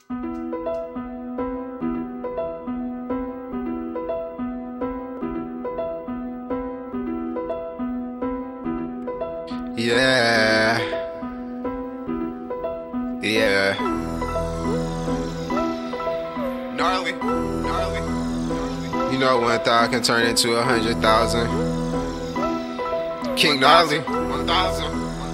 Yeah. Yeah. Gnarly. You know 1,000 can turn into 100,000. King Gnarly. 1,000.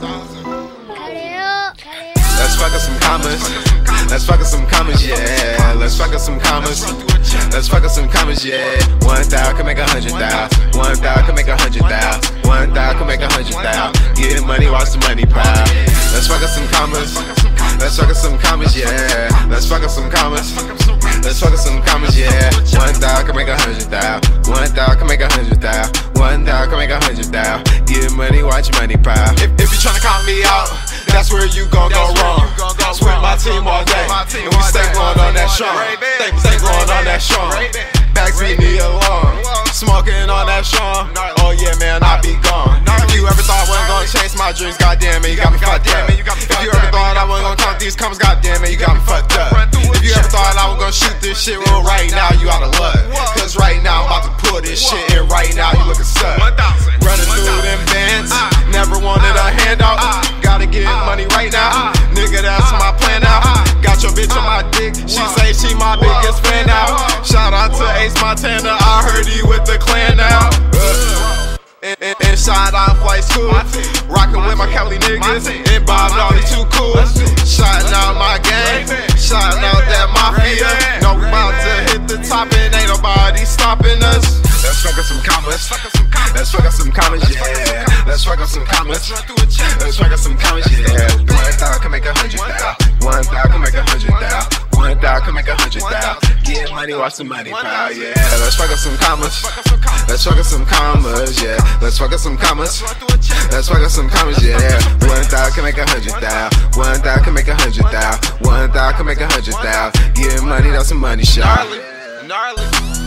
Let's fuck up some commas. Let's fuck up some commas, yeah. Let's fuck up some commas. Let's fuck up some commas, yeah. 1,000 can make 100,000. 1,000 can make 100,000. 1,000 can make 100,000. Getting money, watch the money pile. Let's fuck up some commas. Let's fuck up some commas, yeah. Let's fuck up some commas. Let's fuck up some commas, yeah. 1,000 can make 100,000. 1,000 can make 100,000. 1,000 can make 100,000. Getting money, watch your money pile. If you tryna call me out, that's where you gon' go wrong. Split my team all day, and we stay going on that strong. Stay going on that strong. Backseat me along, smoking on that strong. Oh yeah, man, I be gone. If you ever thought I wasn't gonna chase my dreams, goddamn it, you got me fucked up. If you ever thought I wasn't gonna count these commas, goddamn it, you got me fucked up. If you ever thought I was gonna shoot this shit, well, right now you out of luck. Cause right now I'm about to pull this shit, and right now you looking suck. Running through them bands, never wanted a handout. Gotta get money right now, nigga, that's my plan now. Got your bitch on my dick, she say she my biggest fan now. Shout out to Ace Montana, I heard he with the clan now. And shout out Flight School, rockin' with my Cali niggas, and Bob Nolly too cool. Shouting out my gang, shouting out that mafia. No, we about to hit the top and ain't nobody stopping us. Let's fuck up some commas. Let's fuck up some commas, yeah. Let's fuck up some commas. Let's fuck up some commas, yeah. 1,000 can make 100,000. 1,000 can make 100,000. 1,000 can make 100,000. Get money, watch the money pile, yeah. Let's fuck up some commas. Let's fuck up some commas, yeah. Let's fuck up some commas. Let's fuck up some commas, yeah. 1,000 can make 100,000. 1,000 can make 100,000. 1,000 can make 100,000. Get money, that's some money shot. Gnarly.